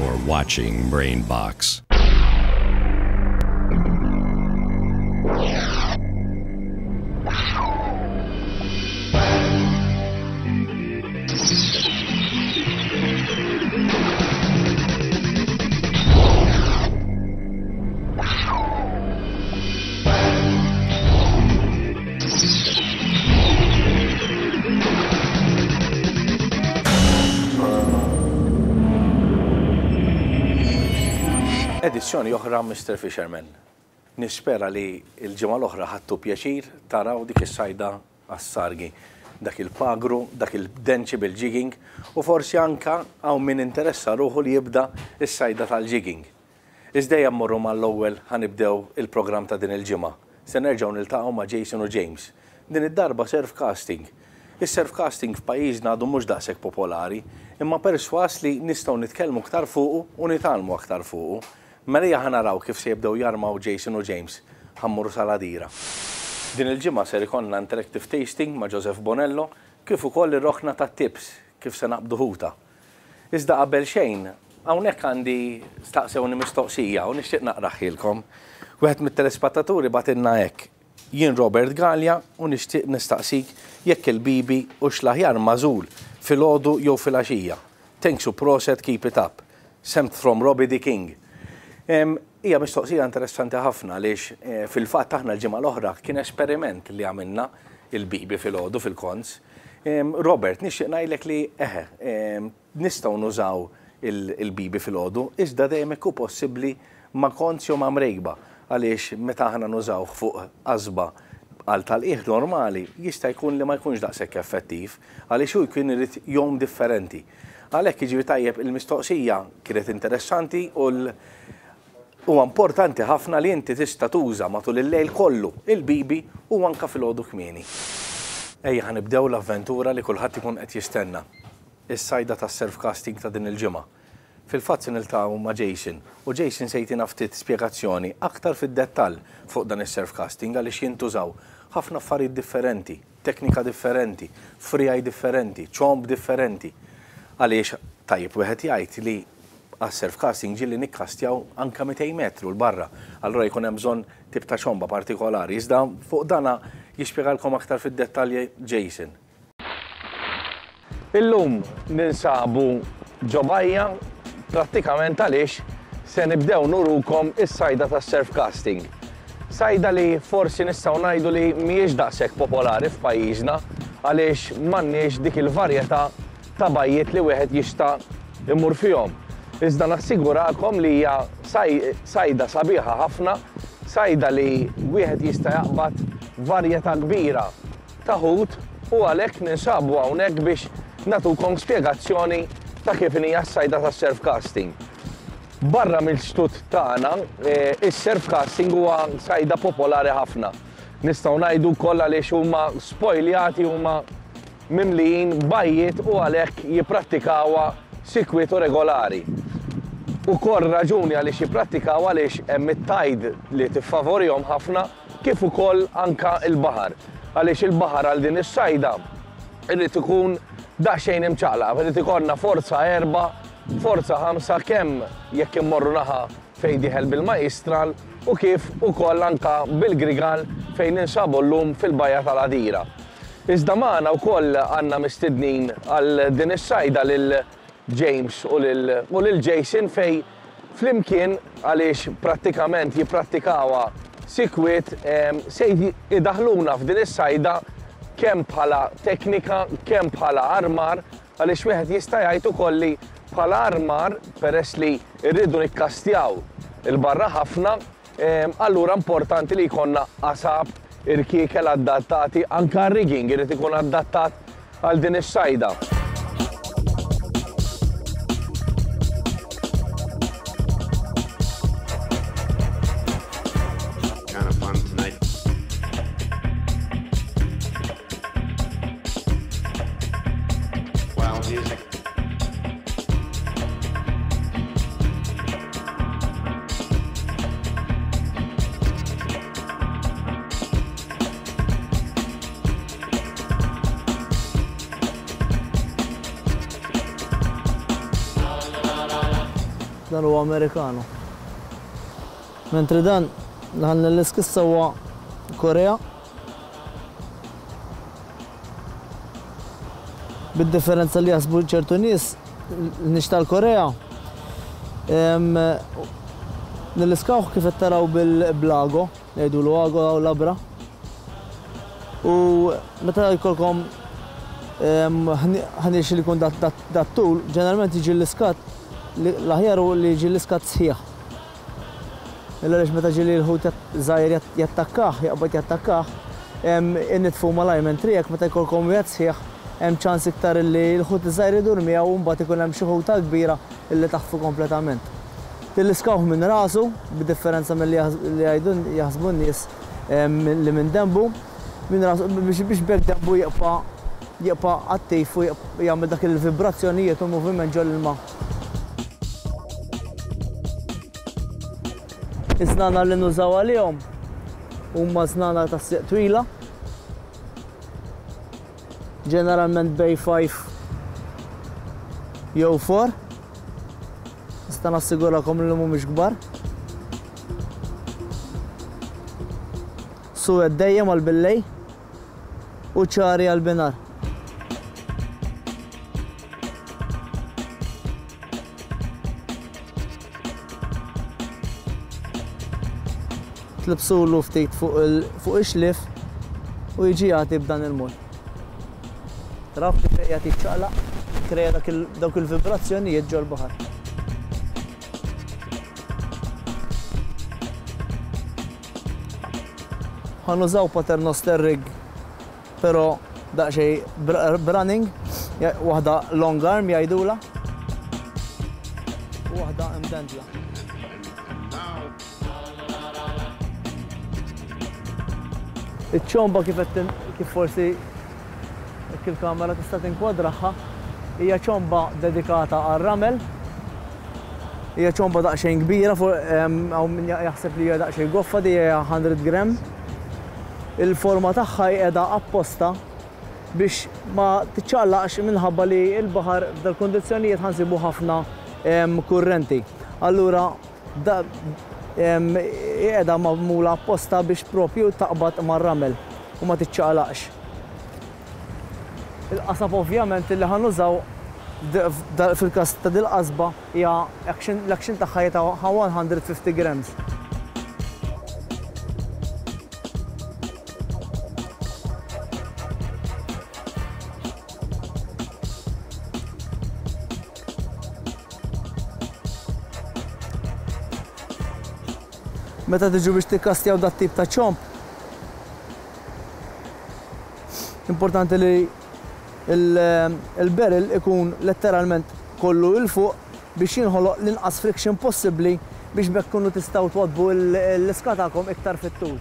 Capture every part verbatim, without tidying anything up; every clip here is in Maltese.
You're watching Brainbox. Edizzjoni oħra mister Fisherman. Nispera li l-ġimgħa l-oħra ħadtu pjaċir taraw dik is-sajda għas-sargi, dak il-pagru, dak il-denċi bil-jigging u forsi anka hawn min interessa ruħu li jibda is-sajda tal-jigging. Iżda jammorru mal-ewwel ħanibdew il-programm ta' din il-ġimgħa. Se nerġgħu niltaqgħu ma' Jason u James. Din id-darba surfcasting. Is-surfcasting f'pajjiżna għadu mhux daqshekk popolari, imma perswas li nistgħu nitkellmu aktar fuqu u nitalmu aktar fuqu. Mela ħanaraw kif se jibdew jarmaw Jason u James ħammuru sal-għadira. Din il-ġimgħa ser ikollna interactive tasting ma' Joseph Bonello kif ukoll ir-roħna tat-tips kif se naqbdu ħuta. Iżda qabel xejn, hawnhekk għandi staqsewni mistoqsija u nixtieq naqraħilkom. Wieħed mit-telespattaturi batilna hekk. Jien Robert Gallia u nixtieq nistaqsik jekk il-bibi u x'l-aħjar mażul fil-għodu jew fil-għaxija. Thanks u proset, keep it up. Sent from Robbie the King. Hija mistoqsija interessanti ħafna għaliex fil-fatt aħna l-ġimgħa l-oħra kien esperiment li għamilna il-bibi fil-għodu fil-kons. Robert, nixtieq ngħidlek li eħe, nistgħu nużaw il-bibi fil-għodu, iżda dejjem ikun possibbli ma' kons jew ma' mrejba għaliex meta aħna nużaw fuq qasba għal tal-qiegħ normali jista' jkun li ma jkunx daqshekk effettiv għaliex hu jkun irid jom differenti. Għalhekk jiġifieri tajjeb il-mistoqsija kienet interessanti u huwa importanti ħafna li inti tista' tuża matul il-lejl kollu il-bibi u anke filgħodu kmieni. Ejja ħanibdew l-avventura li kulħadd ikun qed jistenna. Is-sajda tas-surfcasting ta' din il-ġimgħa. Fil-fatt se niltaqgħu ma' Jason u Jason se jtina ftit spjegazzjoni aktar fid-dettall fuq dan is-surfcasting għaliex jintużaw ħafna affarijiet differenti, teknika differenti, freeeye differenti, ċomb differenti. Għaliex tajjeb wieħed jgħid li għas-surfcasting ġilli nikkastjaw anke mejtejn metru l-barra. Allura jkun hemm bżonn tip ta' ċomba partikolari. Iżda fuq dana jispjegalkom aktar fid-dettalji Jason. Illum ninsabu ġobajja prattikament għaliex se nibdew nurukom is-sajda tas-surfcasting. Sajda li forsi nistgħu ngħidu li mhijiex daqshekk popolari f'pajjiżna għaliex m'għandniex dik il-varjetà ta' bajjiet li wieħed jista' immur fihom. Iżda nassigurakom li hija sajda sabiħa ħafna, sajda li wieħed jista' jaqbad varjetà kbira ta' ħut u għalhekk ninsabu hawnhekk biex nagħtukom spjegazzjoni ta' kif hija s-sajda tas-surfcasting. Barra mill-ġtut tagħna, is-surfcasting huwa sajda popolari ħafna. Nistgħu ngħidu wkoll għaliex huma spoiljati huma mimlijin bajjiet u għalhekk jipprattikawha sikwiet u regolari. Ukoll raġuni għaliex jipprattikaw għaliex hemm it-tajd li tiffavorihom ħafna kif ukoll anka l-baħar. Għaliex il-baħar għal din is-sajda irid ikun daqsxejn imċaqlaq, irid ikollna forza erba', forza ħamsa kemm jekk immorru naħa fejn dieħel bil-Majistral u kif ukoll anka bil-Grigal fejn insabu llum fil-Bajja tal-Għadira. Iżda magħna wkoll għandna mistednin għal din is-sajda lil James u lil Jason fej flimkien għaliex prattikament jipprattikawha sikwiet se jidaħluna f'din is-sajda kemm bħala teknika, kemm bħala armar għaliex wieħed jista' jgħid ukoll li bħala armar peress li rridu nikkastjaw il-barra ħafna, allura importanti li jkollna qasab irkiekel adattati anke rigging irid ikun adattat għal din is-sajda. Dan huwa Amerikano. Mentri dan l l-iskissa huwa Korea. Bid-differenza li jasbu ċertu nies nix tal-Korea. Nil-iskawħ kif qed taraw bil-blago, ngħidulu ago u labra. U meta jkollkom ħaniex li jkun dat-tul, ġeneralment jiġi l-iskat l-aħjar u li jiġi l-iskat sħiħ. Illa għaliex meta ġili l-ħut żgħir jattakkaħ, jaqbad jattakkaħ, innitfu mal-ajmen trijek meta jkollkom wieħed sħiħ, hemm ċans iktar li l-ħut żgħir idur miegħu u mbagħad ikun hemm xi ħuta kbira illi taħfu kompletament. Tilliskawh minn rasu, b'differenza milli jgħidun jaħsbu n-nies li minn dembu, minn rasu biex bekk dembu jaqpa' jaqpa' attiv u jagħmel dak il-vibrazzjonijiet u moviment ġol il-ma'. Is-snana li nużaw għalihom huma snana ta' sieq twila. Ġeneralment bej five jew four. Nista' nassigurakom li mhumiex kbar. Suwed dejjem għall-billej u ċari għall-binar. Tlibsulu ftit fuq ix-xlif u jiġi jagħti b'dan il-mod. Raf kif jagħti ċaqlaq, krea dawk il-vibrazzjonijiet ġol baħar. Ħanużaw paternoster rig, però daqsxejn running, waħda long arm jgħidula u waħda imdendla. Iċ-ċomba kif forsi kif kamera tista' tinkwadraħħa hija ċomba dedikata għar-ramel. Hija ċomba daqsxejn kbira, hawn min jaħseb li hija daqsxejn goffa di hija one hundred gram. Il-forma tagħha qiegħda apposta biex ma tiċċaqlaqx minħabba li l-baħar f'dal kundizzjonijiet ħansibu ħafna kurrenti. Allura qiegħda magħmula apposta biex propju taqbad mar-ramel u ma tiċċaqlaqx. Il-qasab ovvjament li ħanużaw fil-każ ta' dil-qasba hija l-action tagħha hija one hundred fifty grams. Meta tiġu biex tikkastjaw dat tip ta' ċomb, importanti li il-barrel ikun letteralment kollu il-fuq biex jinħoloq l-inqas friction possibbli biex bekk kunu tistgħu twadbu l-iskatakom iktar fit-tul.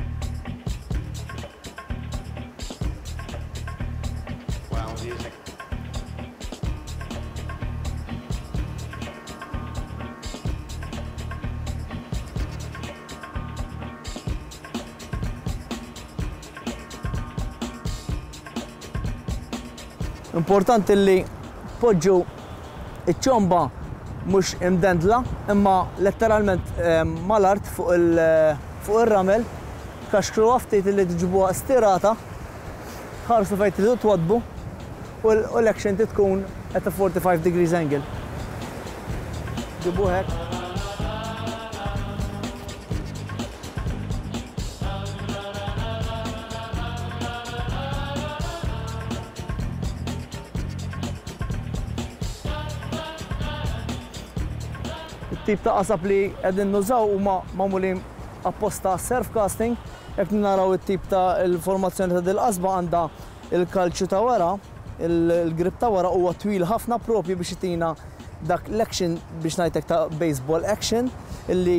Importanti li poġġu iċ-ċomba mhux imdendla, imma letteralment mal-art fuq ir-ramel, kaxkru ftit li tiġibuha stirata, ħarsu fejn tridu twadbu u l-action tkun at a forty-five degrees angle. Ġibu hekk. Tip ta' qasab li qegħdin nużaw huma magħmulin apposta surf casting, jekk naraw it-tip ta' il-formazzjoni ta' dil-qasba għandha il-kalċu ta' wara, il-grip ta' wara huwa twil ħafna propju biex itina dak l-action biex ngħidlek ta' baseball action illi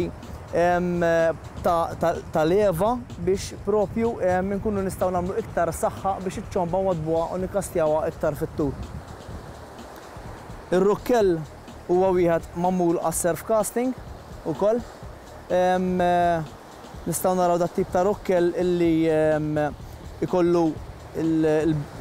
ta' leva biex propju nkunu nistgħu nagħmlu iktar saħħa biex iċ-ċomba nwadbuha u nikkastjawha iktar fit-tul. Ir-rukkell huwa wieħed magħmul għas-surf casting ukoll. Nistgħu naraw dat tip ta' rukkel illi ikollu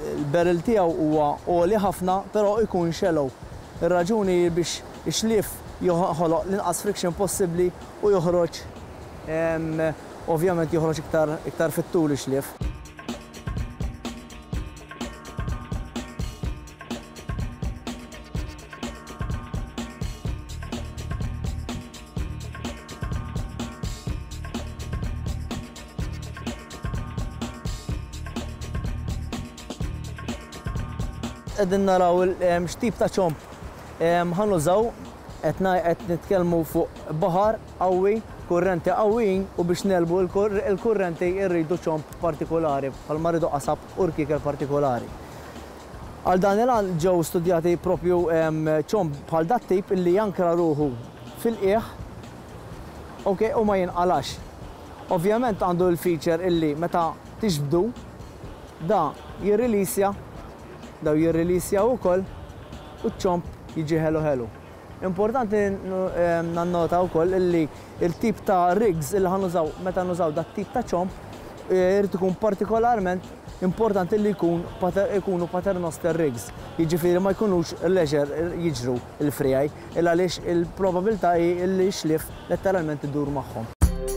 il-barrel tiegħu huwa għoli ħafna, però jkun shallow. Ir-raġuni biex ix-xlief joħoloq l-inqas friction possibbli u joħroġ ovvjament joħroġ iktar iktar fit-tul ixlief. Qegħdin naraw x'tip ta' ċomp ħanużaw qed nitkellmu fuq baħar qawwi, kurrenti qawwijin u biex nelbu l-kurrenti rridu ċomp partikolari bħalma rridu qasab u rkiekel partikolari. Għal dan il-għan ġew studjati propju ċomp bħal dat tip illi jankra ruħu fil-qiegħ u ma jinqalax. Ovvjament għandu l-feature illi meta tixbdu da jirrilisja daw jirrilisja wkoll u ċomp jiġi ħelu ħelu. Importanti nannota wkoll illi il-tip ta' rigs illi ħanużaw meta nużaw dat tip ta' ċomp irid ikun partikolarment importanti li jkunu paternoster rigs. Jiġifieri ma jkunux leġer jiġru l-frijaj il għaliex il-probabilità li xlif letteralment idur magħhom.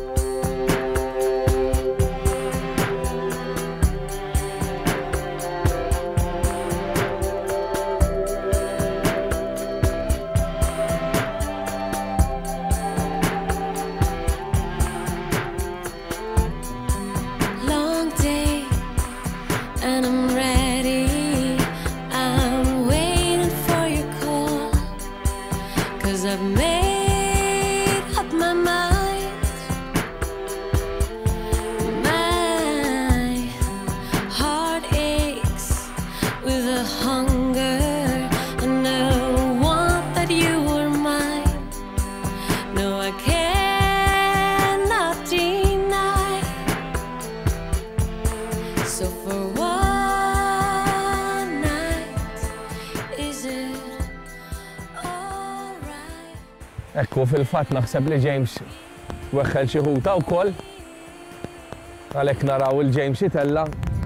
Ekku fil-fatt naħseb li James weħħel xi ħuta wkoll għalhekk naraw il-James jitella.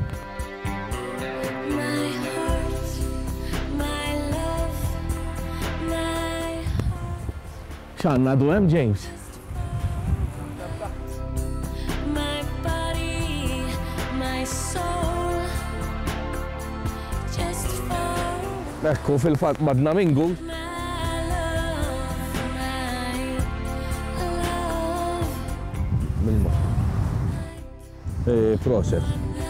X'għandna du hemm James? Ekku fil-fatt madna mingu. Proset.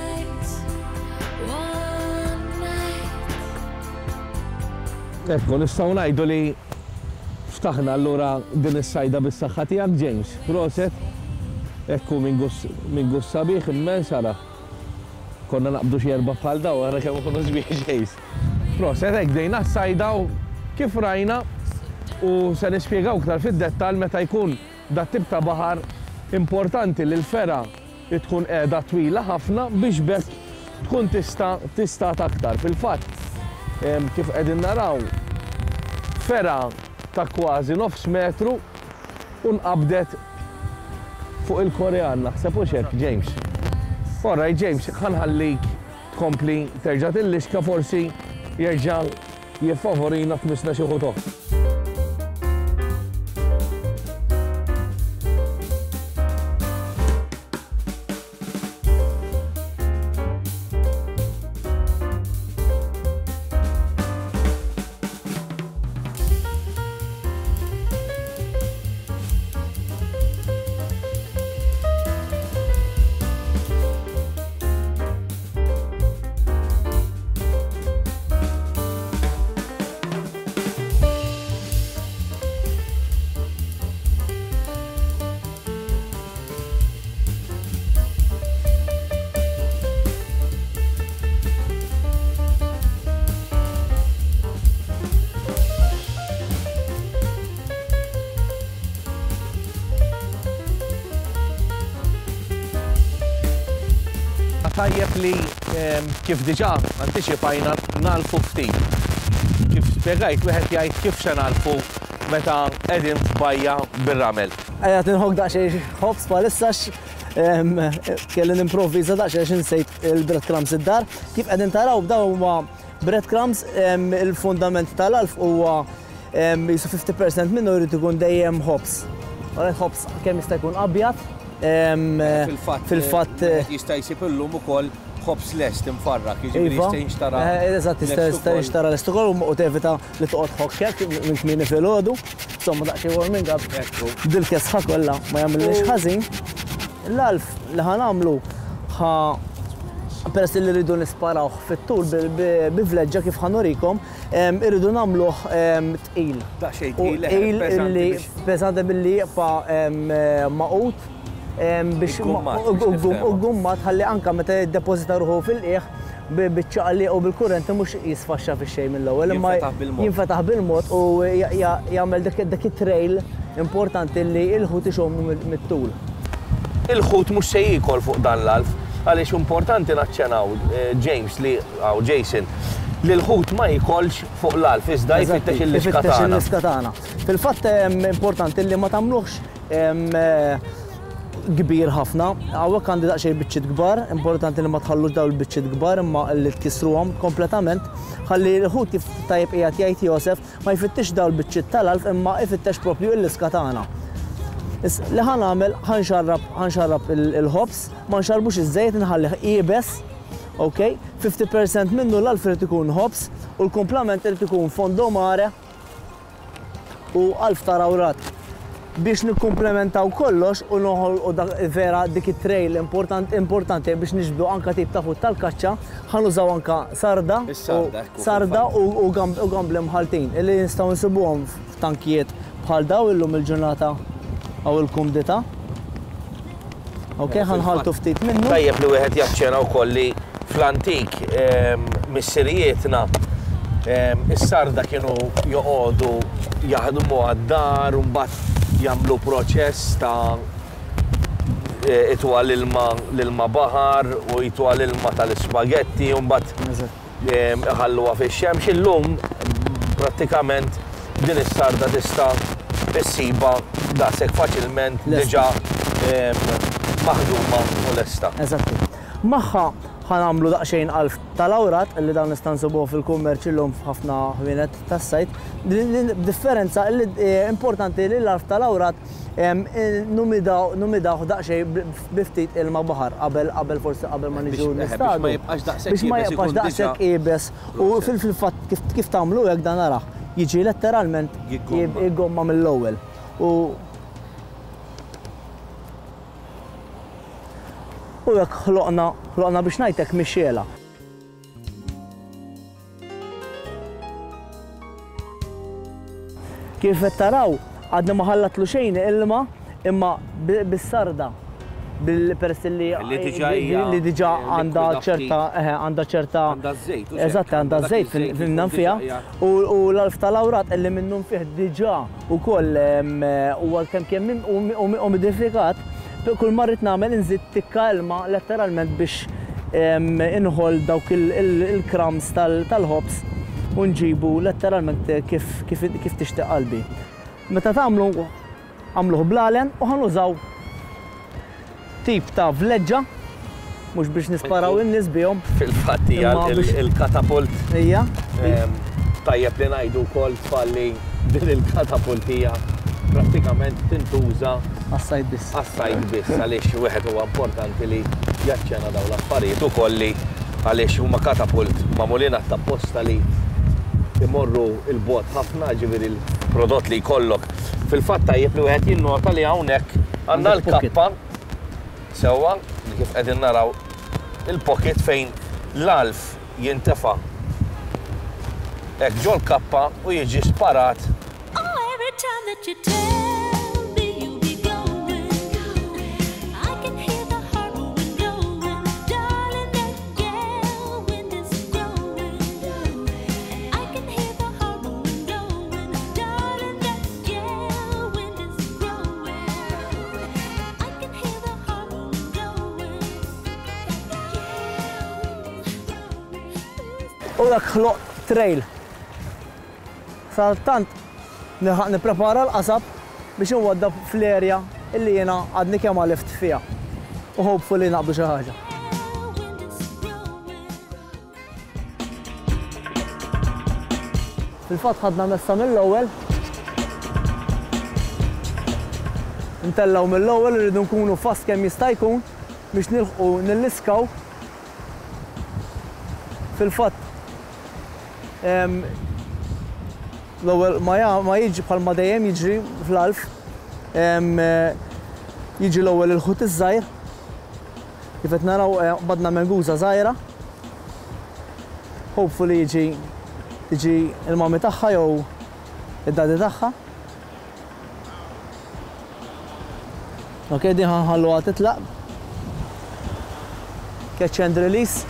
Ekku, nistgħu ngħidu li ftaħna allura din is-sajda bis-saħħa tiegħek James. Proset. Ekku minn guss sabiħ immens ara. Konna naqbdu xi erba' bħal daw ara kemm ikunu sbieħ James. Proset hekk dejna s-sajda u kif rajna u se nispjegaw aktar fid-dettall meta jkun dat tip ta' baħar importanti li l-fera tkun qiegħda twila ħafna biex bekk tkun tista' tista' aktar. Fil-fatt kif qegħdin naraw fera ta' kważi nofs metru u nqabdet fuq il-Korean naħseb hux hekk James. Oraj James, ħanħallik tkompli terġa' tillixka forsi jerġa' jiffavorina tmissna xi ħutu. Tajjeb li kif diġà antiċipajna nagħlfu ftit. Kif spjegajt wieħed jgħid kif se nagħlfu meta qegħdin f'bajja bir-ramel. Qiegħed inħobb daqsxejn ħobs bħalissax kelli nimprovviża daqsxejn insejt il-breadcrumbs id-dar. Kif qegħdin taraw dawn huma breadcrumbs il-fundament tal-alf huwa jisu fifty percent minnu jrid ikun dejjem hops. Alright, hops kemm jista' jkun abjad. Fil-fatt jista' jsib illum ukoll hops lest imfarrak, jiġifieri jista' jinxtara. Eżatt, jista' jinxtara lest ukoll u tevita li toqgħod ħokkek minn kmieni filgħodu. Insomma daqsxejn warming up. Dil-kesħa kollha ma jagħmilniex ħażin. L-alf li ħanamlu ħa peress li rridu nisparawh fit-tul bi-vleġġa kif ħanurikom, irridu nagħmluh tqil. Daqsxejn tqil illi peżanti billi jibqa' maqut biex uggummat ħalli anka meta jiddepozita ruħu fil-qiegħ biċ-ċaqli u bil-kurrenti mhux jisfaxxa fix-xejn mill-ewwel imma jinfetaħ bil-mod u jagħmel dak it-trail importanti li l-ħut ixommu mit-tul. Il-ħut mhux se jiekol fuq dan l-alf għaliex importanti naċċenaw James li għaw Jason li l-ħut ma jikolx fuq l-alf iżda jfittex il-iskatana. Fil-fatt importanti li ma tagħmluhx kbir ħafna, għawek għandi daqxej biċċiet kbar, importanti li ma tħallux daw il-biċċiet kbar imma li tkissruhom kompletament, ħalli l-ħut tajjeb qiegħed jgħid Josef ma jfittix daw il-biċċiet tal-alf imma jfittex propju l-iskatana. Li ħanagħmel ħanxarrab il-ħobs, ma nxarbux iż-żejt nħallih qiebes, ok? fifty percent minnu l-alf irid ikun ħobs u l-komplement irid ikun fondo mare u alf ta' rawrat. Biex nikkumplementaw kollox u noħolqu vera dik it-trail importanti biex niġbdu anka tip ta' ħut tal-kaċċa, ħanużaw anka sarda sarda u gambli mħaltin illi nistgħu nsibuhom f'tankijiet bħal daw illum il-ġurnata aw il-kumdita. Ok, ħanħaltu ftit minnu. Tajjeb li wieħed jaċċena wkoll li fl-antik missirijietna is-sarda kienu joqogħdu jaħdmu għad-dar u mbagħad jagħmlu proċess ta' itwa l-ilma baħar u itwa l-ilma tal-ispagetti u mbagħad ħalluha fix-xemx. Illum prattikament din is-sarda tista' issiba daqshekk faċilment diġà maħduma u lesta. Eżatti. Magħha ħanamlu daqsxejn alf tal-awrat li dawn nista' nsibuh fil-kummerċ illum f'ħafna ħwienet tas-sajt. Differenza li importanti li l-alf tal-awrat numidaw daqsxejn biftit ilma baħar qabel qabel forsi qabel ma niġu nistadu. Biex ma jibqax daqshekk qiebes u fil-fatt kif tagħmlu hekk dan araħ. Jiġi letteralment jiggomma mill-ewwel. U jekk ħloqna ħloqna biex ngħidlek mixxiela. Kif qed taraw għadna ma ħallatlu xejn ilma imma bis-sarda bil-peress li li diġà għandha ċerta għandha ċerta eżatt għandha żejt fin-nam fiha u l-alf tal-awrat illi minnhom fih diġà ukoll huwa kemm kemm umidifikat. Kull marrit nagħmel inżid tikka ilma letteralment biex inħol dawk il-krams tal-ħobs u nġibu letteralment kif tixtieq qalbi. Meta tagħmlu għamluh blalen u ħanużaw tip ta' vleġġa mhux biex nisparaw in-nies bihom. Fil-fatt hija il-katapult. Hija. Tajjeb li ngħidu wkoll tfalli din il-katapult hija prattikament tintuża għas-sajt biss. Għas-sajt biss għaliex wieħed huwa importanti li jaċċena dawn l-affarijiet ukoll li għaliex huma katapult magħmulin apposta li imorru il-bot ħafna ġifieri l-prodott li jkollok. Fil-fatt tajjeb li wieħed jinnota li hawnhekk għandna l-kappa sewwa li kif qegħdin naraw il-pocket fejn l-alf jintefa' hekk ġol kappa u jiġi sparat. U dak ħloq trail. Saltant nipprepara l-qasab biex nwadda fl-erja illi jiena għadni kemm għalift fiha. U hopefully naqbdu xi ħaġa. Fil-fatt ħadna messa mill-ewwel. Intellaw mill-ewwel irridu nkunu fast kemm jista' jkun biex nilħqu nilliskaw. Fil-fatt l-ewwel ma jiġi bħalma dejjem jiġri fl-alf jiġi l-ewwel il-ħut iż-żgħir. Kif qed naraw badna menguża żgħira. Hopefully jiġi tiġi il-mami tagħha jew id-dadi tagħha. Ok, din ħanħalluha titlaq. Catch and release.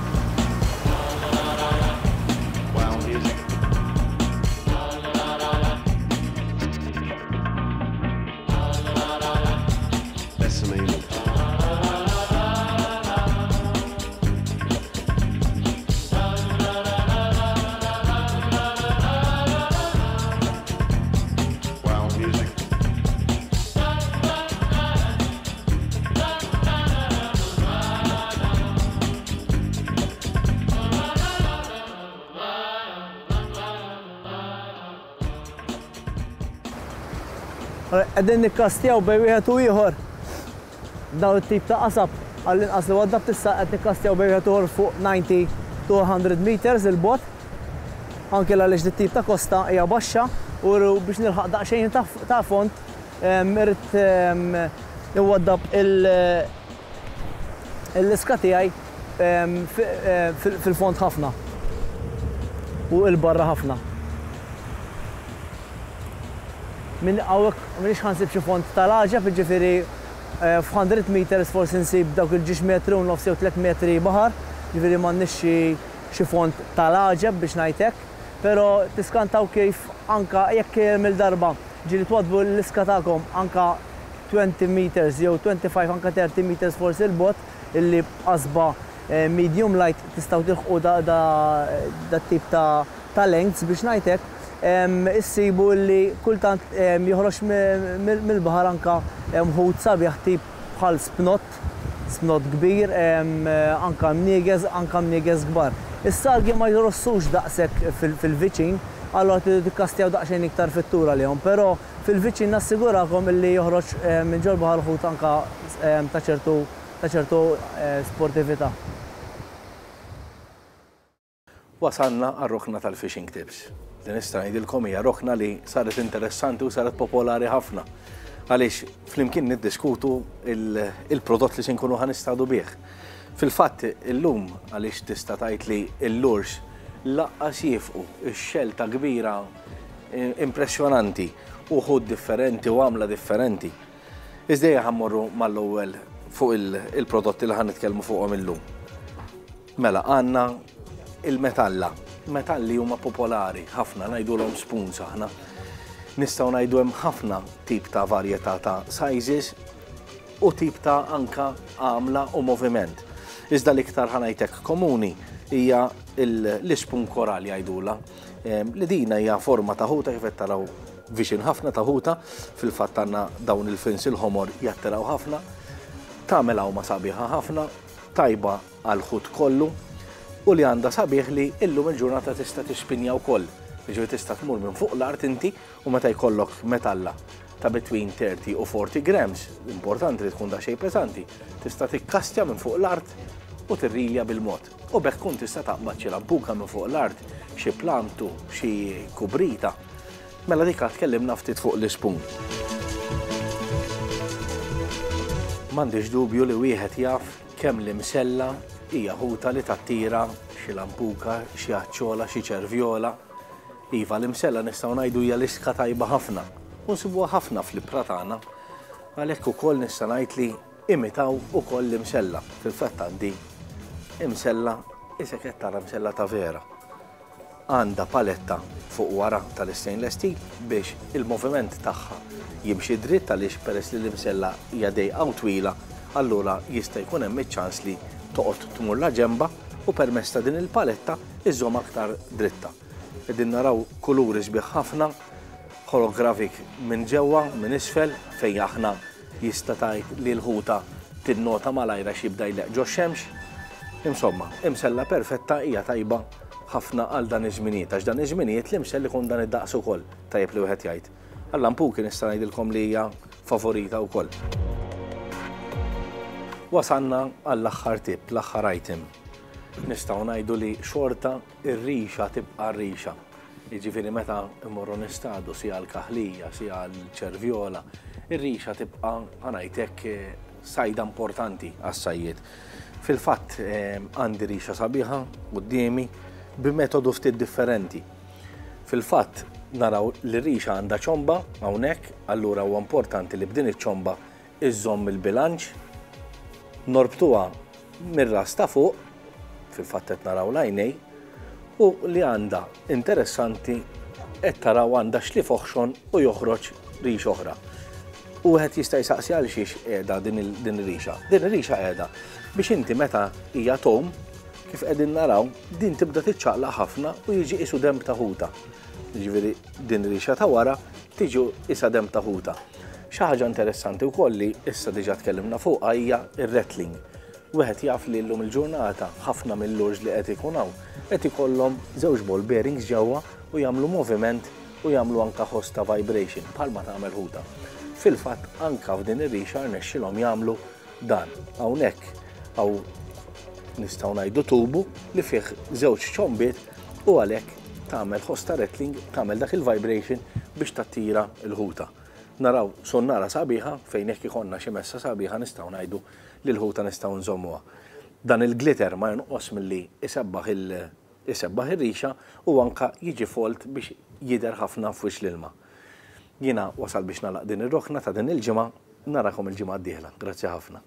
Għedin nikkastjaw bej wieħed u ieħor daw it-tip ta' qasab għall-inqas li waddab tista' qed nikkastjaw bej wieħed u ieħor fuq ninety to one hundred meters il-bot. Anke għaliex dit-tip ta' kosta hija baxxa u biex nilħaq daqsxejn ta' font irid iwaddab il-iska tiegħi fil-font ħafna u l-barra ħafna. Min għawek, minix ħansib xi font tal-ħaġa, ġifieri f' one hundred meters forsi nsib dawk il-ġiex metri u nofs jew tliet metri baħar, ġifieri m'għandniex xi font tal-ħaġa biex ngħidlek, però tiskantaw kif anka jekk mill-darba ġieli twadbu l-iska tagħkom anka twenty meters jew twenty-five anka thirty meters forsi l-bot illi b'qasba medium light tistgħu tilħqu da tip ta' lengths biex ngħidlek. Issibu li kultant joħroġ mill-baħar anka ħut sabiħ tip bħal spnot, spnot kbir, anka mniegħeż, anka mniegħeż kbar. Is-sargi ma jrossux daqshekk fil-viċin, allura tikkastjaw daqsxejn iktar fit-tura lihom, però fil-viċin nassigurakom li joħroġ minn ġol baħar ħut anka ta' ċertu ta' ċertu sportività. Wasanna għar-rokna tal-fishing tips. Li nista' ngħidilkom hija rokna li saret interessanti u saret popolari ħafna. Għaliex flimkien niddiskutu il-prodott li se nkunu ħanistadu bih. Fil-fatt illum għaliex tista' tgħid li l-lures laqqas jifqu ix-xelta kbira impressjonanti u ħud differenti u għamla differenti. Iżdejja ħammorru mal-ewwel fuq il-prodotti li ħanitkellmu fuqhom illum. Mela għandna il-metalla. Metalli huma popolari, ħafna ngħidulhom spoons aħna. Nistgħu ngħidu hemm ħafna tip ta' varjetà ta' sizes u tip ta' anka għamla u moviment. Iżda l-iktar ħanajtek komuni hija l-ispun korali jgħidula. Li dina hija forma ta' ħuta kif qed taraw viċin ħafna ta' ħuta, fil-fatt għandna dawn il-fins il-ħomor jattiraw ħafna, tagħmel hawn sabiħa ħafna, tajba għal ħut kollu. U li għandha sabiħ li illum il-ġurnata tista' tispinja wkoll. Jiġifieri tista' tmur minn fuq l-art inti u meta jkollok metalla ta' between thirty u forty grams, importanti li tkun daqsxejn pesanti, tista' tikkastja minn fuq l-art u tirrilja bil-mod. U bekk tkun tista' taqbad xi lampuka minn fuq l-art, xi plantu, xi kubrita. Mela dik tkellimna ftit fuq l-ispun. M'għandix dubju li wieħed jaf kemm l-imsella hija ħuta li tattira xi lampuka, xi aċċola, xi ċervjola. Iva l-imsella nistgħu ngħidu hija l-iska tajba ħafna u nsibuha ħafna fl-ibra tagħna. Għalhekk ukoll nista' ngħid li imitaw ukoll l-imsella. Fil-fatt għandi imsella isek qed tara msella ta' vera. Għandha paletta fuq wara tal-stainless steel biex il-moviment tagħha jimxi dritt għaliex peress li l-imsella hija dejqa u twila, allura jista' jkun hemm iċ-ċans li toqgħod tmur la ġemba u permezz ta' din il-paletta iżżomm aktar dritta. Qegħdin naraw kuluri sbieħ ħafna, holographic minn ġewwa, minn isfel, fejn aħna jista' tgħid li l-ħuta tinnota malajra xi jibda jleq ġo x-xemx. Insomma, imsella perfetta hija tajba ħafna għal dan iż-żminijiet, għax dan iż-żminijiet l-imsel li kun dan id-daqs ukoll tajjeb li wieħed jgħid. Għall-ampuki nista' ngħidilkom li hija favorita wkoll. Wasanna għall-aħħar tip, l-aħħar item. Nistgħu ngħidu li xorta ir-rixa tibqa' r-rixa. Jiġifieri meta immorru nistadu sija l-kaħlija, sija l-ċervjola, ir-rixa tibqa' ngħidlek sajda importanti għas-sajjied. Fil-fatt għandi rixa sabiħa qudiemi b'metodu ftit differenti. Fil-fatt naraw li rixa għandha ċomba hawnhekk, allura huwa importanti li b'din iċ-ċomba iżżomm il-bilanċ, norbtuha mir-ras ta' fuq, fil-fatt qed naraw l-għajnej, u li għandha interessanti qed taraw għandha xlif oħxon u joħroġ rix oħra. U wieħed jista' jsaqsi għal xiex qiegħda din ir-rixa. Din ir-rixa qiegħda biex inti meta hija tom, kif qegħdin naraw, din tibda tiċċaqlaq ħafna u jiġi qisu demb ta' ħuta. Jiġifieri din ir-rixa ta' wara tiġi isa demb ta' ħuta. Xi ħaġa interessanti wkoll li issa diġà tkellimna fuqha hija r-rattling. Wieħed jaf li llum il-ġurnata ħafna mill-lurġ li qed ikun hawn qed ikollhom żewġ ball bearings ġewwa u jagħmlu moviment u jagħmlu anke ħoss ta' vibration bħalma tagħmel ħuta. Fil-fatt anke f'din ir-rixa rnexxilhom jagħmlu dan. Hawnhekk hawn nistgħu ngħidu tubu li fih żewġ ċombiet u għalhekk tagħmel ħoss ta' rattling, tagħmel dak il-vibration biex tattira l-ħuta. Naraw sonnara sabiħa fejn hekk ikollna xi messa sabiħa nistgħu ngħidu li l-ħuta nistgħu nżommuha. Dan il-glitter ma jonqos milli isebbaħ il-isebbaħ ir-rixa u anke jiġi folt biex jidher ħafna f'wix l-ilma. Jiena wasal biex nagħlaq din ir-rokna ta' din il-ġimgħa, narakom il-ġimgħa d-dieħla. Grazzi ħafna.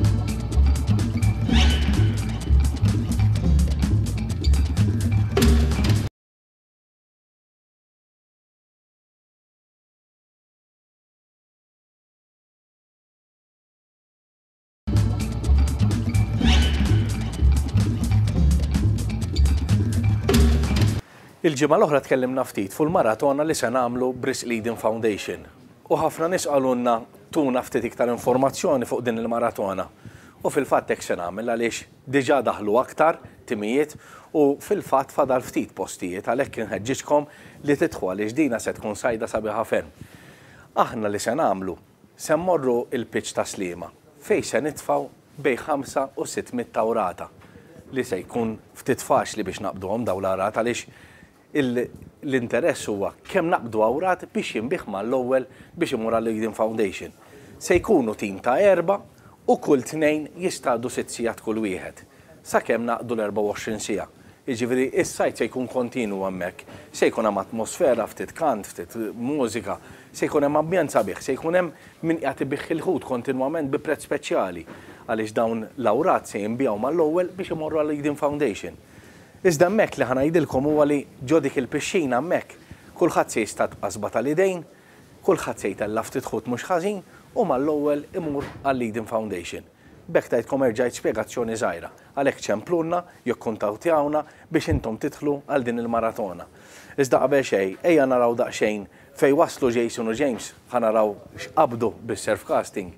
Il-ġimgħa l-oħra tkellimna ftit fuq il-maratona li se nagħmlu Brisk Leading Foundation. U ħafna nies qalulna tuna ftit iktar informazzjoni fuq din il-maratona. U fil-fatt hekk se nagħmel għaliex diġà daħlu aktar timijiet u fil-fatt fadal ftit postijiet għalhekk inħeġġiġkom li tidħlu għaliex dina se tkun sajda sabiħa ferm. Aħna li se nagħmlu se mmorru il-pitch ta' Sliema fejn se nitfgħu bejn ħamsa u sitt mit tawrata li se jkun ftit faċli biex naqbduhom dawn l-arat għaliex l-interess huwa kemm naqbdu awrat biex jinbih mal-ewwel biex imur għal-Leading Foundation. Se jkunu tim ta' erba' u kull tnejn jistgħu sitt sigħat kull wieħed. Sakemm naqdu l-erba' u għoxrin siegħa. Jiġifieri is-sajt se jkun kontinu hemmhekk. Se jkun hemm atmosfera, ftit kant, ftit mużika, se jkun hemm ambjent sabiħ, se jkun hemm min qiegħed ibiħħi l-ħut kontinwament bi prezz speċjali għaliex dawn l-awrat se jinbjaw mal-ewwel biex imorru għal-Leading Foundation. Iżda hemmhekk li ħanajdilkom huwa li ġo dik il-pixxina hemmhekk kulħadd se jista' tqasba tal-idejn, kulħadd se jtella ftit ħut mhux ħażin u mal-ewwel imur għal-Leading Foundation. Bekk tgħidkom erġgħid spjegazzjoni żgħira għalhekk ċemplulna jikkuntattjawna biex intom tidħlu għal din il-maratona. Iżda qabel xejn ejja naraw daqsxejn fejn waslu Jason u James ħanaraw x'qabdu bis-surf casting.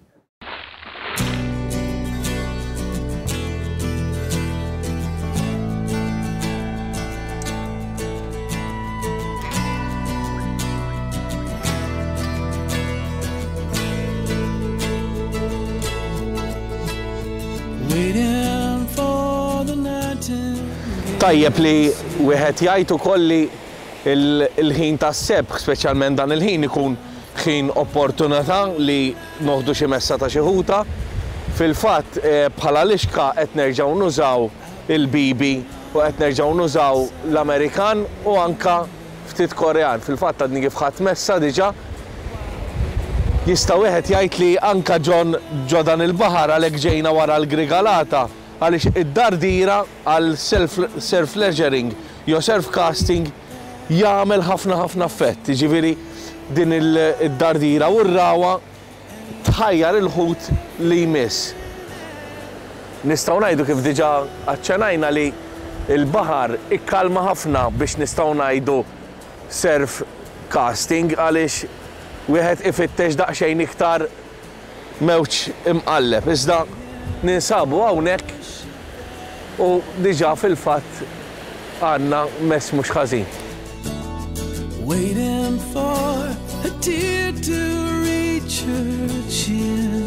Tajjeb li wieħed jgħid ukoll li il-ħin tas-sebħ, speċjalment dan il-ħin ikun ħin opportunità li noħdu xi messa ta' xi ħuta. Fil-fatt bħala l-ixka qed nerġgħu nużaw il-bibi u qed nerġgħu nużaw l-Amerikan u anke ftit Korean. Fil-fatt għadni kif ħadd messa diġà jista' wieħed jgħid li anke ġon ġo dan il-baħar għalhekk ġejna wara l-Grigalata għaliex id-dardira għal surf leisuring jew surf casting jagħmel ħafna ħafna effett. Jiġifieri din id-dardira u r-rawa tħajjar il-ħut li jmiss. Nistgħu ngħidu kif diġà aċċenajna li l-baħar ikkalma ħafna biex nistgħu ngħidu surf casting għaliex wieħed ifittex daqsxejn iktar mewġ imqalleb. Iżda ninsabu hawnhekk u diġà fil-fatt għandna mess mhux ħażin. Waiting for a tear to reach her chin.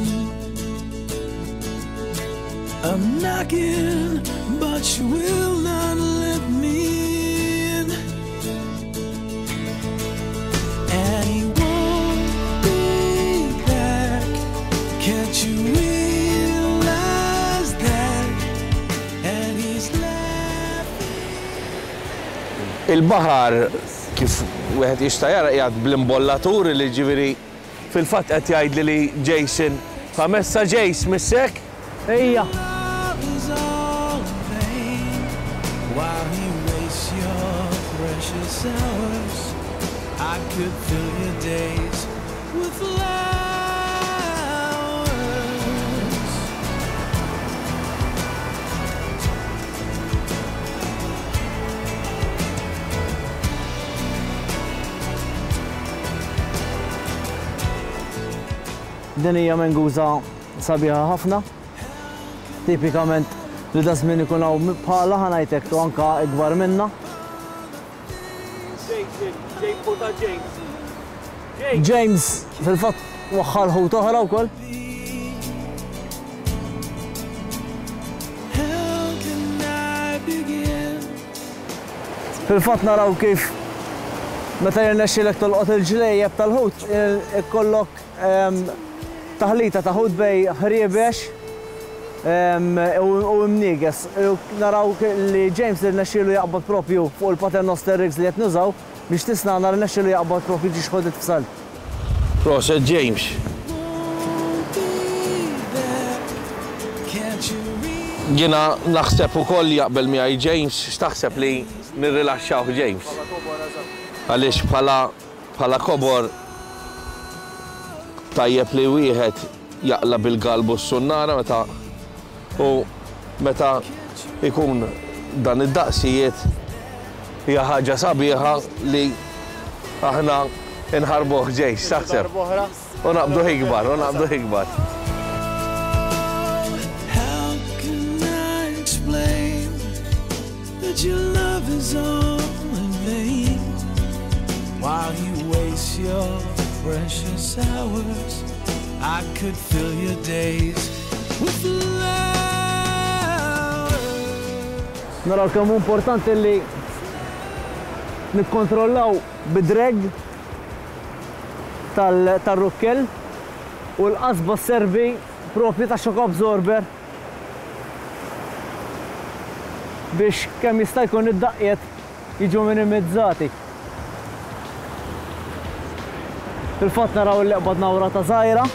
I'm knocking, but she will not let me in. And he won't be back. Can't you realize that? And he's laughing. Il-baħar kif wieħed jista' jara qiegħed bl-imbollatur li ġifieri fil-fatt qed jgħidli li Jason famessa Jace missek? Ejja. While he wastes your precious hours, I could fill your days with flowers. Din hija menguża sabiħa ħafna. Tipikament li da żmien ikun hawn bħala ħanajtek tu anka ikbar minna. James fil-fatt waħħal ħut oħra wkoll. Fil-fatt naraw kif meta jirnexxilek tolqot il-ġlejjeb tal-ħut ikollok taħlita ta' ħut bej ħriebex u mnieges. Naraw li James irnexxielu jaqbad propju fuq il-paternoster rigs li qed nużaw biex tisna nar irnexxielu jaqbad propju ġiex ħodet f'sal. Proset James. Jiena naħseb ukoll jaqbel miegħi James, x'taħseb li nirrilaxxaw James. Għaliex bħala bħala kobor tajjeb li wieħed jaqla bil-galbu s-sunnara meta u meta ikun dan id-daqsijiet hija ħaġa sabiħa li aħna inħarbuh Jace, taħseb. U naqbdu ikbar, u naqbdu ikbar. How can I explain that your love is all in vain while you waste your precious hours? I could fill your days with flowers. Naraw kemm importanti li nikkontrollaw bid-dreg tal-rukkel u l-qasba serbi propju ta' shock absorber biex kemm jista' jkun id-daqqiet jiġu minimizzati. Fil-fatt naraw li qbad nawra ta' żgħira.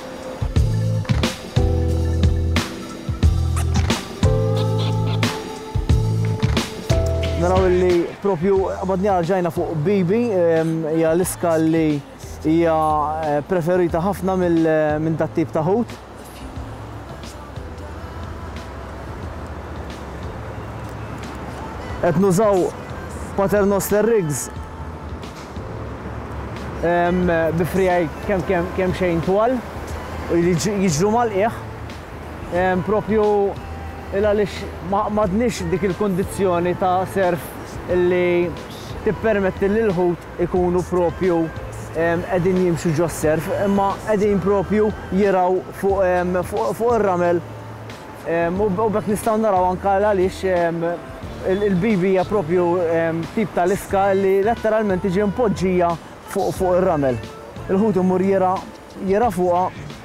Naraw li propju qbadni ġajna fuq Bibi, hija l-iska li hija preferita ħafna minn dat tip ta' ħut. Qed nużaw paternoster rigs bifrijaj kemm xejn twal u jiġru mal-qiegħ. Propju il-għalix m'għadniex dik il-kondizzjoni ta' surf illi tippermetti li l-ħut ikunu propju qegħdin jimxu ġo surf, imma qegħdin propju jiraw fuq ir-ramel u bekk nistgħu naraw anke għaliex il-bibi hija propju tip tal-iska li letteralment tiġi mpoġġija fuq ir-ramel. Il-ħut imur jira fuqha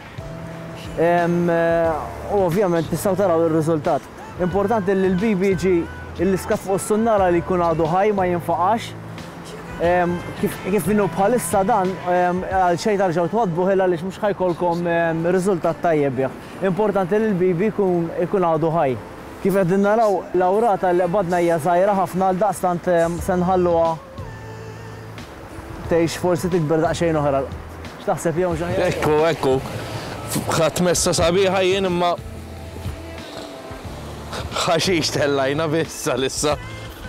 u ovvjament tistgħu taraw ir-riżultat. Importanti li l-bibi jiġi l-iska fuq is-sunnara li jkun għadu ħaj ma jinfaqax. Kif minnu bħalissa dan għal xejn tarġgħu twadbu ħilla għaliex mhux ħajkolkom riżultat tajjeb bih. Importanti li l-bibi jkun għadu ħaj. Kif qegħdin naraw l-awrata li qbadna hija żgħira ħafna għal daqstant se nħalluha tgħix forsi tikber daqsxejn oħra. X'taħseb jew xi ħaġa? Ekku, ekku. ħadd messa sabiħa jien imma ħaxix tellajna biss għalissa.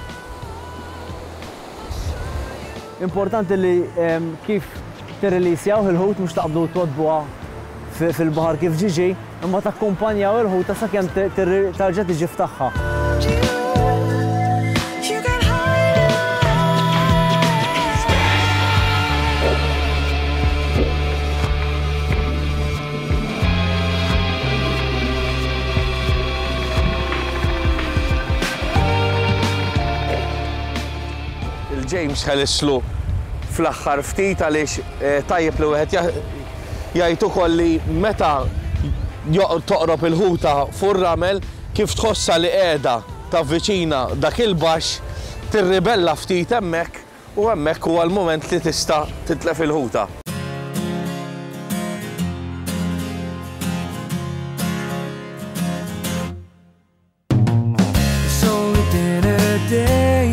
Importanti li kif tirrilisjaw il-ħut mhux taqbdu twadbuha fil-baħar kif ġiġi, imma takkumpanjaw il-ħuta sakemm terġa' tiġi ftaħħa. You got high James ħelislu fl-aħħar ftit għaliex tajjeb li wieħed jgħid ukoll li meta toqrob il-ħuta fuq ir-ramel kif tħossha li qiegħda tavviċina dak il-baxx tirribella ftit hemmhekk u hemmhekk huwa l-mument li tista' titlef il-ħuta. Day,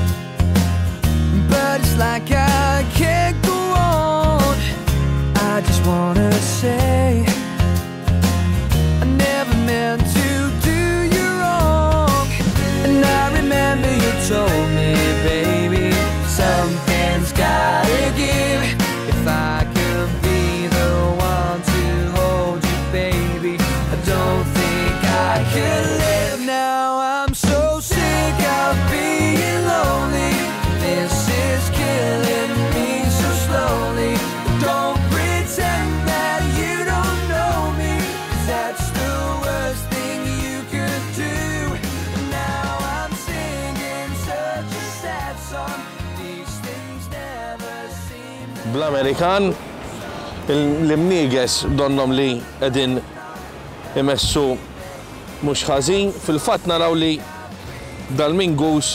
but it's like I can't go on. I just wanna say I never meant to do you wrong. And I remember you told me, baby, something's gotta give. If I could be the one to hold you, baby, I don't think I could live. Now I'm so sick of being lonely. This is killing me so slowly. Don't pretend that you don't know me, 'cause that's the worst thing you could do. Now I'm singing such a sad song. These things never seem to... Bl-Amerikan, l-imnieges donnom li qegħdin imessu mhux ħażin, fil-fatt naraw li dal-mingus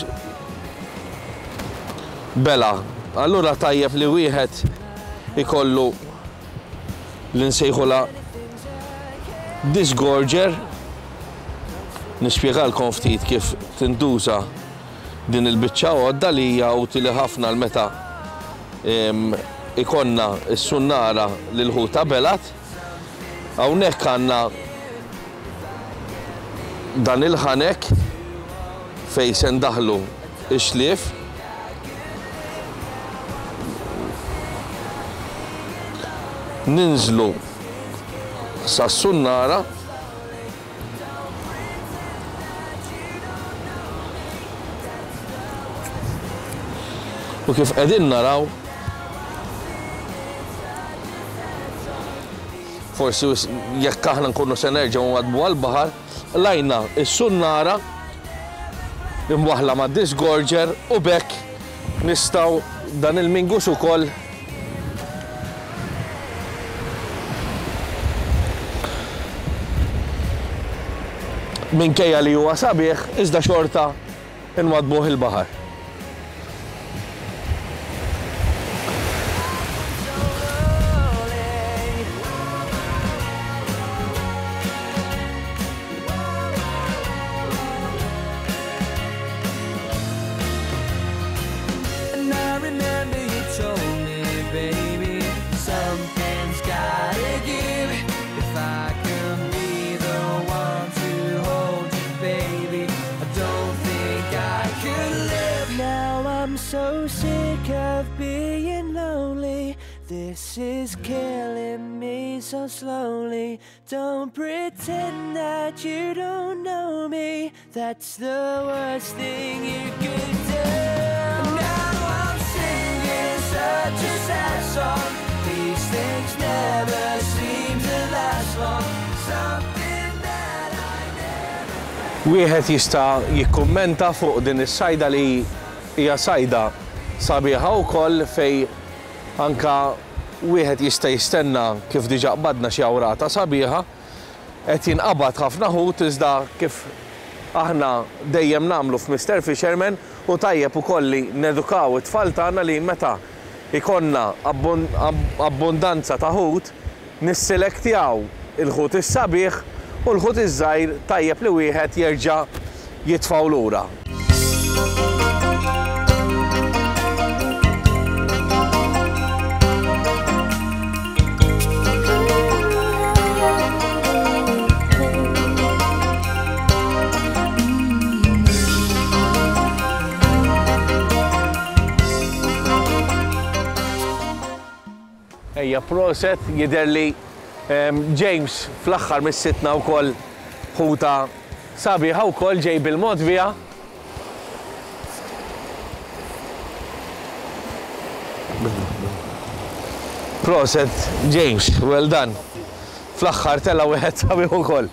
bela. Allura tajjeb li wieħed ikollu l-insejħula disgorger. Nispjegalkom ftit kif tintuża din il-biċċa għodda li hija utili ħafna l-meta ikonna s-sunnara lil ħuta belat. Hawnhekk għandna dan il-ħanek fej se ndaħlu ix-xlief. Ninżlu sas-sunnara u kif qegħdin naraw forsi jekk aħna nkunu se nerġgħu nwadbu għall-baħar lajna is-sunnara imwaħla ma' disgorger u bekk nistgħu dan il-mingus ukoll minkejja li huwa sabiħ iżda xorta nwadbuh il-baħar. So sick of being lonely. This is killing me so slowly. Don't pretend that you don't know me. That's the worst thing you could do. Now I'm singing such a sad song. These things never seem to last long. Something that I never... Wieħed jista' jikkummenta fuq din is-sajda li hija sajda sabiħa wkoll fej anka wieħed jista' jistenna kif diġà qbadna xi awrata sabiħa qed jinqabad ħafna ħut iżda kif aħna dejjem nagħmlu f'Mister Fisherman u tajjeb ukoll li nedukaw it-tfal tagħna li meta ikonna abbondanza ta' ħut nisselektjaw il-ħut is-sabiħ u l-ħut iż-żgħir tajjeb li wieħed jerġa' jitfgħu lura. Ejja proset jidher li James fl-aħħar missitna wkoll ħuta sabiħa wkoll ġej bil-modvija. Proset James, well done. Fl-aħħar tella wieħed sabiħ ukoll.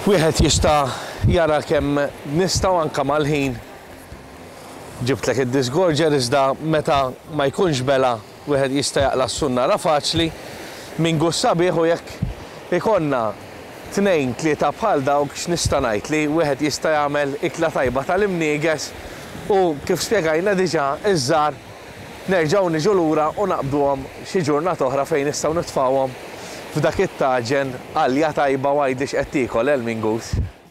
wieħed jista' jara kemm nistgħu anke mal-ħin ġibtlek id-disgorger iżda meta ma jkunx bela wieħed jista' jaqla s-sunnara faċli minn gus sabiħ u jekk ikonna tnejn tlieta bħal dawk x'nista' ngħid li wieħed jista' jagħmel ikla tajba tal-imnieges u kif spjegajna diġà iż-żgħar nerġgħu niġu lura u naqbduhom xi ġurnata oħra fejn nistgħu nitfgħuhom f'dak it-taġen għalja tajba għajdix qed tiekol el mingus.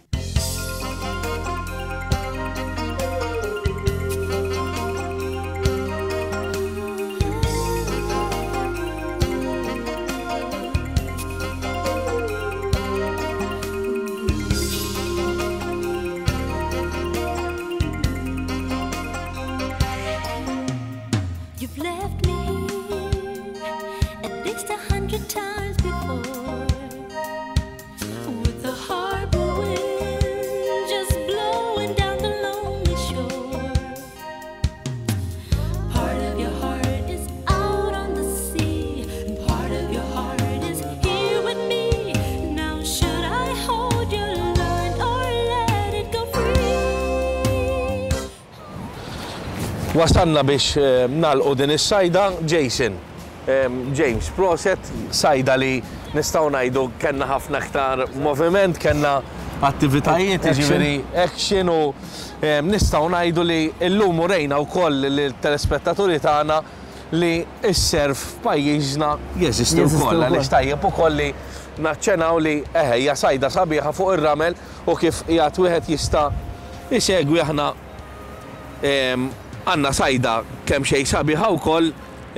You've left me at least a hundred times before, with the harbor wind just blowing down the lonely shore. Part of your heart is out on the sea, and part of your heart is here with me. Now should I hold your line or let it go free? Wasanna biex nagħlqu din is-sajda, Jason. James, proset, sajda li nistgħu ngħidu kellna ħafna aktar moviment, kellna attivitajiet, jiġifieri action u nistgħu ngħidu li llum urejna wkoll lill-telespettaturi tagħna li s-surf f'pajjiżna jeżisti wkoll għaliex tajjeb ukoll li naċċenaw li eħe hija sajda sabiħa fuq ir-ramel u kif qiegħed wieħed jista' isegwi aħna għandna sajda kemm xejn sabiħa wkoll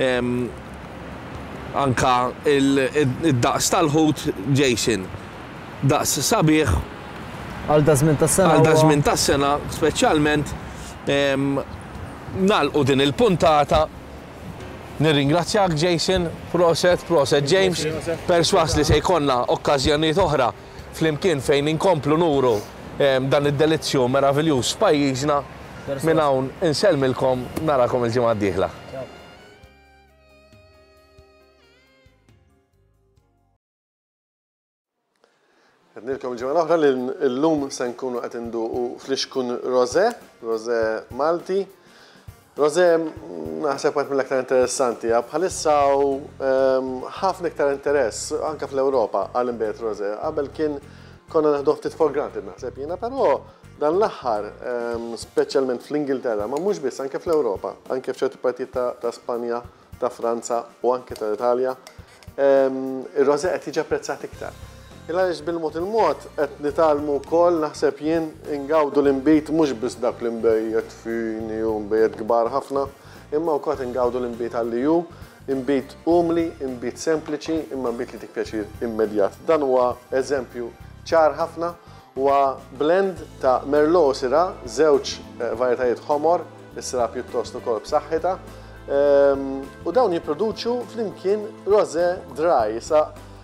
anka id-daqs tal-ħut Jason. Daqs sabiħ Għal dażmin tas-sena. għal dażmin tas-sena, speċjalment nagħlqu din il-puntata. Nirringrazzjak Jason, proset, proset James, perswas li se jkollna okkażjonijiet oħra flimkien fejn inkomplu nuru dan id-delizzju meravigliuż f'pajjiżna. Minn hawn insellmilkom narakom il-ġimgħa d-dieħla. Nilkom il-ġimgħa l-oħra li llum se nkunu qed induqu fl-ixkun Rosé, Rosé Malti. Rosé naħseb qed mill-aktar interessanti, bħalissa u ħafna iktar interess anke fl-Ewropa għal inbiet Rosé. Qabel kien konna naħdu ftit for granted naħseb jiena, però dan l-aħħar, speċjalment fl-Ingilterra, ma mhux biss anke fl-Ewropa, anke f'ċerti partijiet ta' Spanja, ta' Franza u anke tal-Italja, ir-Rosé qed jiġi apprezzat iktar. Il-għaliex bil-mod il-mod qed nitalmu wkoll naħseb jien ingawdu l-inbit mhux biss dak l-inbejjed fini u inbejjed kbar ħafna, imma wkoll ingawdu l-inbit għalli hu, inbit umli, inbit sempliċi, imma inbit li tik pjaċir immedjat. Dan huwa eżempju ċar ħafna. Huwa blend ta' Merlot sira, żewġ varjetajiet ħomor, is-sira pjuttost ukoll b'saħħitha, u dawn jipproduċu flimkien Rosé dry. Sa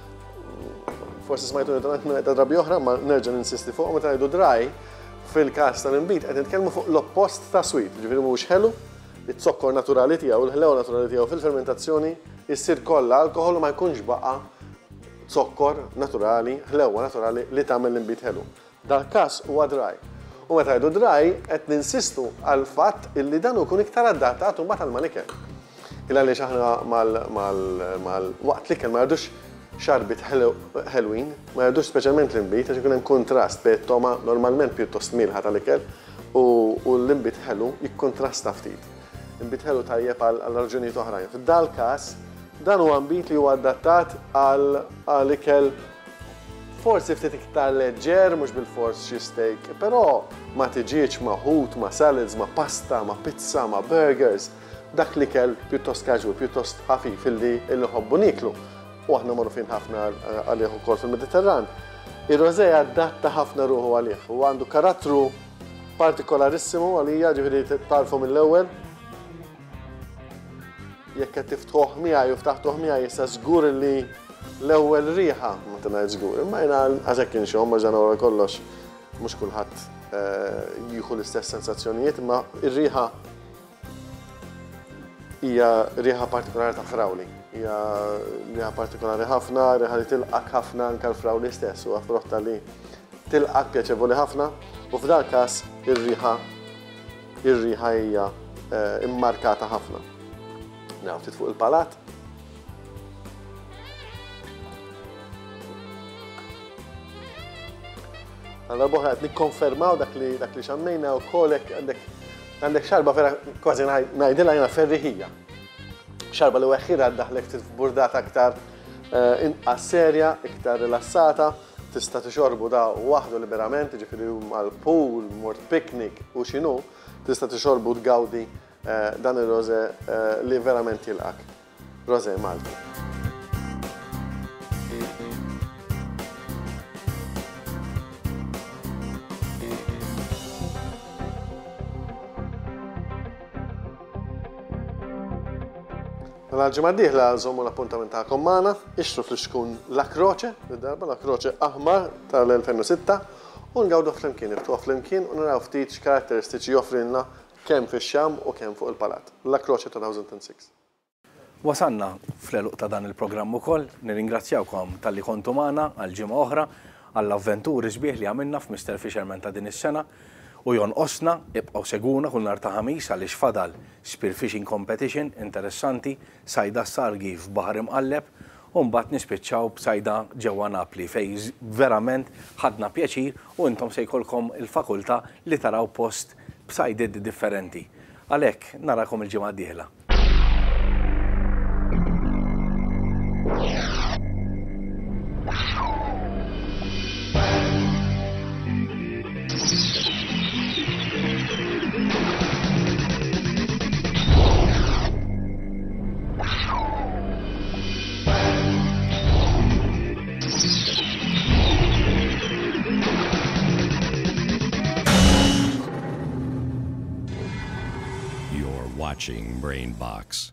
forsi smajtu ta' drabi oħra, ma nerġa' ninsisti fuq meta ngħidu dry fil-każ tal-inbit qed nitkellmu fuq l-oppost ta' sweet, ġifieri mhuwiex ħelu, it-zokkor naturali tiegħu, il-ħlew naturali tiegħu fil-fermentazzjoni issir kollha alkoħol ma jkunx baqa' zokkor naturali, ħlewwa naturali li tagħmel l-inbit ħelu. Dal-każ huwa dry. U meta jgħidu dry qed ninsistu għal fatt illi dan ikun iktar adattat mbagħad għall-manikel. Il għaliex aħna mal-waqt l-ikel ma jgħidux xarbit ħelwin, ma jgħidux speċjalment l-inbit għax ikun hemm kontrast bejn toma normalment pjuttost milħa tal-ikel u l-inbit ħelu jikkontrasta ftit. Inbit ħelu tajjeb għal raġunijiet oħrajn. F'dal-każ dan huwa inbit li huwa adattat għal ikel forsi ftit iktar leġġer, mhux bil-fors xi steak, però ma tiġiġ ma' ħut, ma' salads, ma' pasta, ma' pizza, ma' burgers, dak l-ikel pjuttost casual, pjuttost ħafif illi ħobbu niklu. U aħna magħrufin ħafna għalih ukoll fil-Mediterran. Ir-Rosé adatta ħafna ruħu għalih u għandu karattru partikolarissimo għalija, ġifieri tarfu mill-ewwel. Jekk qed tiftuħ miegħi u ftaħtuh miegħi issa żgur li l-ewwel riħa ma ngħid żgur, imma jiena għażek inxhom ma ġan wara kollox mhux kulħadd jieħu l-istess sensazzjonijiet, imma ir-riħa hija riħa partikolari ta' frawli. Hija riħa partikolari ħafna, riħa li tilqak ħafna anke l-frawli stess, huwa frotta li tilqak pjaċevoli ħafna u f'dal każ ir-riħa ir-riħa hija immarkata ħafna. Naw ftit fuq il-palat. Għalla boħra għed nikkonfermaw dak li dak li xammejna u kolek għandek xarba vera kważi najdila jena ferriħija. Xarba li weħħira għaddaħlek t-burdata aktar inqas serja, iktar rilassata, tista' tixorbu da waħdu liberament, ġifiri mal-pool, mort piknik u xinu, tista' tixorbu tgawdi dan il-roze li verament jilqak. Roze Malti. Mela l-ġimgħa d-dieħla żommu l-appuntament tagħkom magħna, ixtru fl-xkun La Croce, id-darba La Croce aħmar tal-elfejn u sitta u ngawdu flimkien, irtuha flimkien u naraw ftit x'karatteristiċi joffrilna kemm fix-Xam u kemm fuq il-palat. La Croce two thousand six. Wasanna fl-eluq ta' dan il-programm ukoll, nirringrazzjawkom tal-li kontu magħna għal-ġimgħa oħra għall-avventuri sbieħ li għamilna f'Mister Fisherman ta' din is-sena. U jonqosna, ibqgħu seguna kull nhar ta' ħamis għaliex fadal spearfishing competition interessanti, sajda s-sargi f'baħar imqalleb u mbagħad nispiċċaw b'sajda ġewwa Napli fejn verament ħadna pjaċir u intom se jkollkom il-fakultà li taraw post b'sajdiet differenti. Għalhekk narakom il-ġimgħa d-dieħla. You're watching Brainbox.